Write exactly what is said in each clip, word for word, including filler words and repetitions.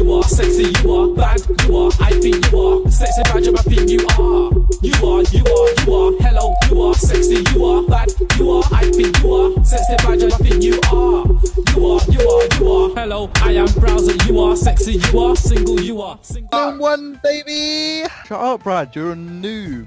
you are sexy, you are bad, you are, I think you are sexy, bad, I think you are. You are, you are, you are, hello, you are sexy, you are bad, you are, I think you are sexy, bad, I think you are. You are, you are, you are, hello, I am browser, you are sexy, you are single, you are single. Uh, one baby! Shut up, Brad, you're a noob.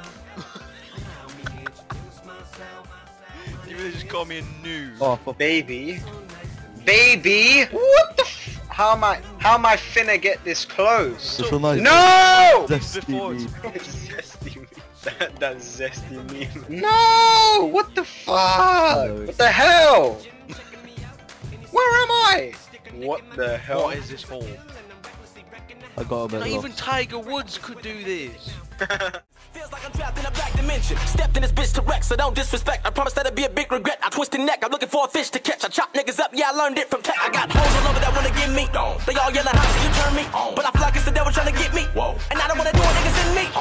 You really just call me a noob. Oh, for Baby? Baby? What the f- How am I, how am I finna get this close? It's a nice No! zesty Before meme. Zesty meme. That, that zesty meme. No! What the fuck? What the hell? Where am I? What the hell? What is this for? I got a bit Not lost. even Tiger Woods could do this. Feels like I'm trapped in a black dimension. Stepped in this bitch to wreck, so don't disrespect. I promise that'll be a big regret. I twist the neck, I'm looking for a fish to catch. I chop niggas up, yeah, I learned it from tech. I got hoes all over that wanna get me. They all yelling, how you turn me? But I feel like it's the devil trying to get me. And I don't wanna do it, niggas in me.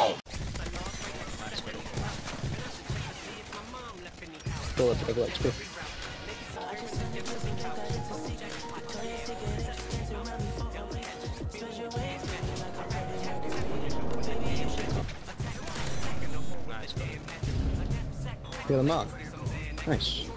Go, let's go, let's go. Get him up. Nice.